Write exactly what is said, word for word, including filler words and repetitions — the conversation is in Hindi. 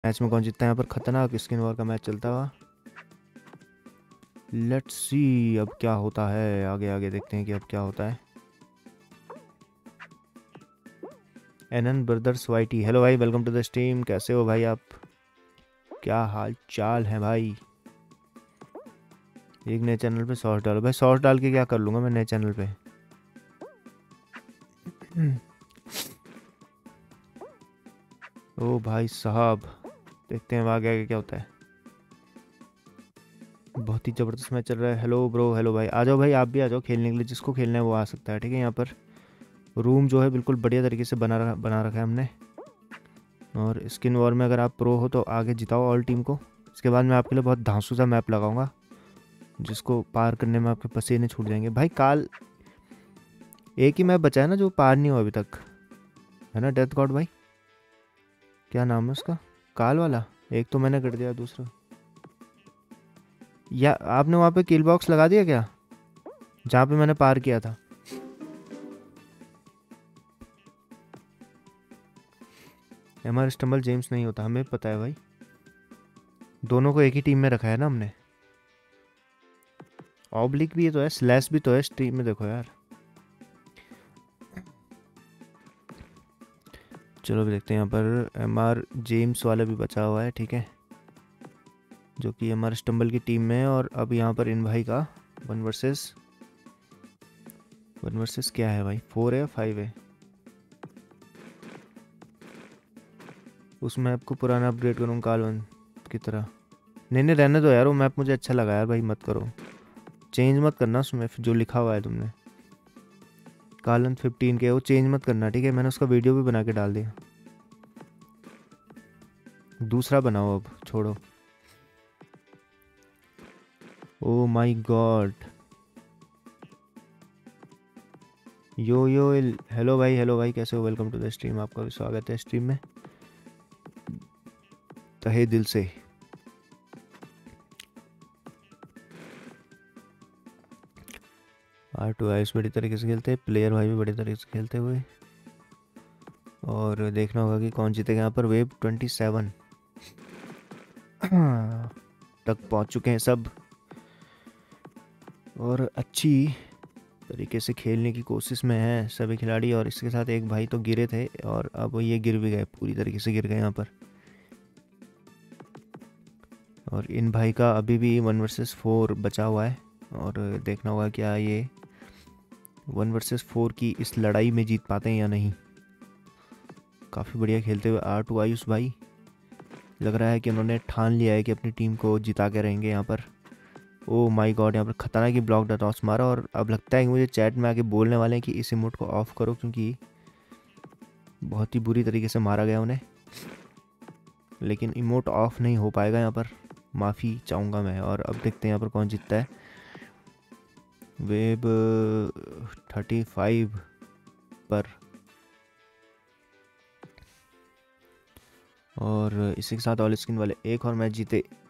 मैच में कौन जीतता है यहाँ पर। खतरनाक स्किन वॉर का मैच चलता हुआ। लेट्स सी अब क्या होता है, आगे आगे देखते हैं कि अब क्या होता है। एनन ब्रदर्स वाईटी, हेलो भाई, वेलकम टू द स्ट्रीम। कैसे हो भाई आप, क्या हाल चाल है भाई। एक नए चैनल पे सॉस डालो भाई। सॉस डाल के क्या कर लूँगा मैं नए चैनल पे। ओ भाई साहब, देखते हैं आगे आगे क्या होता है। बहुत ही ज़बरदस्त मैच चल रहा है। हेलो ब्रो, हेलो भाई, आ जाओ भाई, आप भी आ जाओ खेलने के लिए। जिसको खेलना है वो आ सकता है, ठीक है। यहाँ पर रूम जो है बिल्कुल बढ़िया तरीके से बना रखा बना रखा है हमने। और स्किन वॉर में अगर आप प्रो हो तो आगे जिताओ ऑल टीम को। इसके बाद मैं आपके लिए बहुत धांसू सा मैप लगाऊंगा जिसको पार करने में आपके पसीने छूट जाएंगे भाई। काल एक ही मैप बचा है ना जो पार नहीं हुआ अभी तक, है ना, डेथ गॉड भाई। क्या नाम है उसका, काल वाला। एक तो मैंने कर दिया, दूसरा या आपने वहाँ पे किल बॉक्स लगा दिया क्या, जहाँ पे मैंने पार किया था। हमारा स्टम्बल जेम्स नहीं होता, हमें पता है भाई। दोनों को एक ही टीम में रखा है ना हमने। ऑब्लिक भी तो है, स्लैश भी तो है इस टीम में, देखो यार। चलो भी देखते हैं। यहाँ पर एम आर जेम्स वाला भी बचा हुआ है, ठीक है, जो कि हमारे स्टम्बल की टीम में है। और अब यहाँ पर इन भाई का वन वर्सेस वन वर्सेस क्या है भाई, फोर है या फाइव है। उस मैप को पुराना अपग्रेड करूँ काल वन की तरह। नहीं नहीं रहने दो यार, वो मैप मुझे अच्छा लगा यार भाई, मत करो, चेंज मत करना उसमें जो लिखा हुआ है तुमने। कालन फिफ्टीन के वो चेंज मत करना, ठीक है। मैंने उसका वीडियो भी बना के डाल दिया। दूसरा बनाओ अब, छोड़ो। Oh my god. Yo yo, hello भाई, हेलो भाई, कैसे हो, वेलकम टू द स्ट्रीम। आपका भी स्वागत है स्ट्रीम में तहे दिल से। आर टू आइस बड़ी तरीके से खेलते हैं, प्लेयर भाई भी बड़ी तरीके से खेलते हुए। और देखना होगा कि कौन जीतेगा। यहाँ पर वेब ट्वेंटी सेवन तक पहुँच चुके हैं सब, और अच्छी तरीके से खेलने की कोशिश में है सभी खिलाड़ी। और इसके साथ एक भाई तो गिरे थे और अब ये गिर भी गए, पूरी तरीके से गिर गए यहाँ पर। और इन भाई का अभी भी वन वर्सेस फोर बचा हुआ है, और देखना होगा क्या ये वन वर्सेस फोर की इस लड़ाई में जीत पाते हैं या नहीं। काफ़ी बढ़िया खेलते हुए आर टू आयुष भाई, लग रहा है कि उन्होंने ठान लिया है कि अपनी टीम को जिता के रहेंगे यहाँ पर। ओ माय गॉड, यहाँ पर खतरनाक ही ब्लॉक टॉस मारा। और अब लगता है कि मुझे चैट में आके बोलने वाले हैं कि इस इमोट को ऑफ करो, क्योंकि बहुत ही बुरी तरीके से मारा गया उन्हें। लेकिन इमोट ऑफ नहीं हो पाएगा यहाँ पर, माफ़ी चाहूँगा मैं। और अब देखते हैं यहाँ पर कौन जीतता है। वेब थर्टी फाइव पर, और इसी के साथ ऑल स्किन वाले एक और मैच जीते